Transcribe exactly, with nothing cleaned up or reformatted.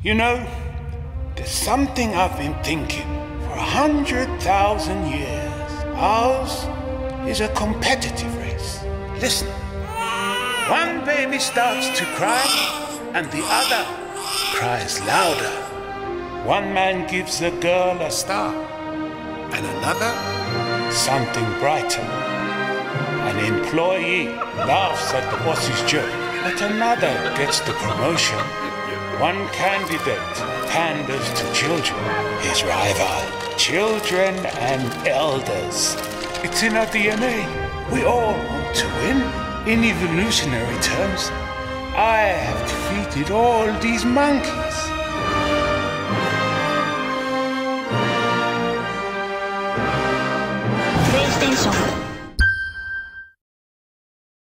You know, there's something I've been thinking for a hundred thousand years. Ours is a competitive race. Listen, one baby starts to cry and the other cries louder. One man gives a girl a star and another something brighter. An employee laughs at the boss's joke, but another gets the promotion. One candidate panders to children, his rival, children and elders. It's in our D N A. We all want to win. In evolutionary terms, I have defeated all these monkeys. PlayStation